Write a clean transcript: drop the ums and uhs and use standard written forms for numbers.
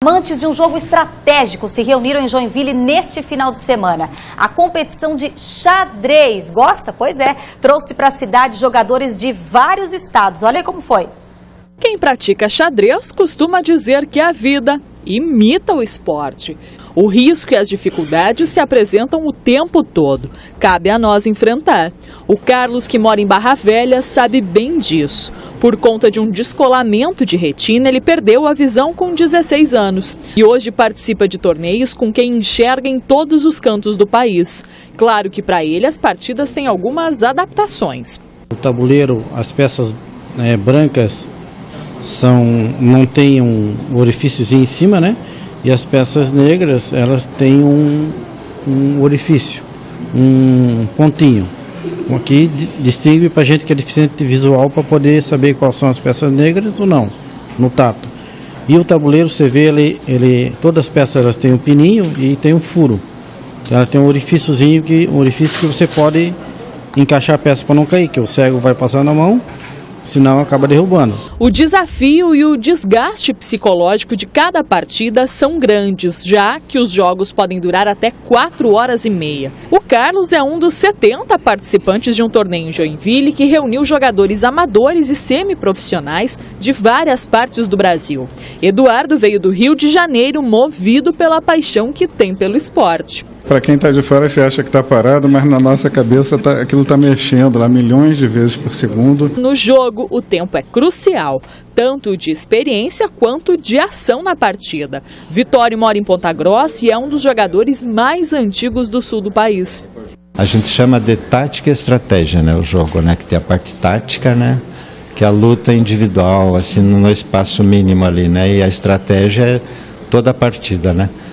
Amantes de um jogo estratégico se reuniram em Joinville neste final de semana. A competição de xadrez, gosta? Pois é, trouxe para a cidade jogadores de vários estados. Olha aí como foi. Quem pratica xadrez costuma dizer que a vida imita o esporte. O risco e as dificuldades se apresentam o tempo todo. Cabe a nós enfrentar. O Carlos, que mora em Barra Velha, sabe bem disso. Por conta de um descolamento de retina, ele perdeu a visão com 16 anos. E hoje participa de torneios com quem enxerga em todos os cantos do país. Claro que para ele as partidas têm algumas adaptações. O tabuleiro, as peças brancas não tem um orifíciozinho em cima, né? E as peças negras, elas têm um orifício, um pontinho. Aqui distingue para a gente que é deficiente visual para poder saber quais são as peças negras ou não, no tato. E o tabuleiro, você vê, todas as peças elas têm um pininho e tem um furo. Ela tem um orifíciozinho, um orifício que você pode encaixar a peça para não cair, que o cego vai passar na mão, senão acaba derrubando. O desafio e o desgaste psicológico de cada partida são grandes, já que os jogos podem durar até 4 horas e meia. O Carlos é um dos 70 participantes de um torneio em Joinville que reuniu jogadores amadores e semiprofissionais de várias partes do Brasil. Eduardo veio do Rio de Janeiro movido pela paixão que tem pelo esporte. Para quem está de fora, você acha que está parado, mas na nossa cabeça aquilo está mexendo lá milhões de vezes por segundo. No jogo, o tempo é crucial, tanto de experiência quanto de ação na partida. Vitório mora em Ponta Grossa e é um dos jogadores mais antigos do sul do país. A gente chama de tática e estratégia, né, o jogo, né, que tem a parte tática, né, que é a luta individual, assim, no espaço mínimo ali, né, e a estratégia é toda a partida, né.